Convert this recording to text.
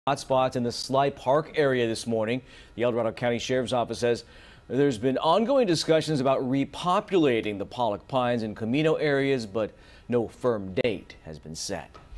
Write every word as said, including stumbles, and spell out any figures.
Hotspots in the Sly Park area this morning. The Dorado County Sheriff's Office says there's been ongoing discussions about repopulating the Pollock Pines and Camino areas, but no firm date has been set.